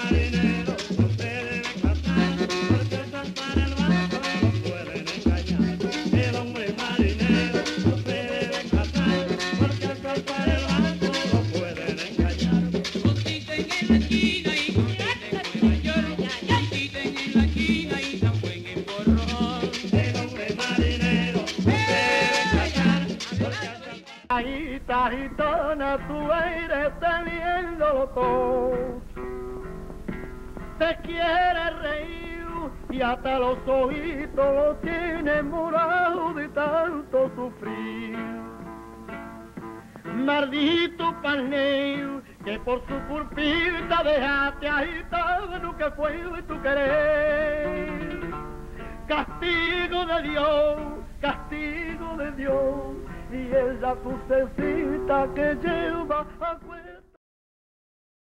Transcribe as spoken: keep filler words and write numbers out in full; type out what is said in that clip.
marinero no se debe casar, porque al saltar el barco lo pueden engañar. El hombre marinero no se debe casar, porque al saltar el barco lo pueden engañar. Compiten en la China y compiten en Nueva York, compiten en la China y también en Borrón. El hombre marinero no se debe casar, porque al saltar... Gitana, gitana, tú eres teniéndolo todo. Te quiere reír y hasta los ojitos lo tienes morado de tanto sufrir. Maldito paneo, que por su culpita dejaste agitado que fue tu querer. Castigo de Dios, castigo de Dios, y esa crucecita que lleva a cuenta.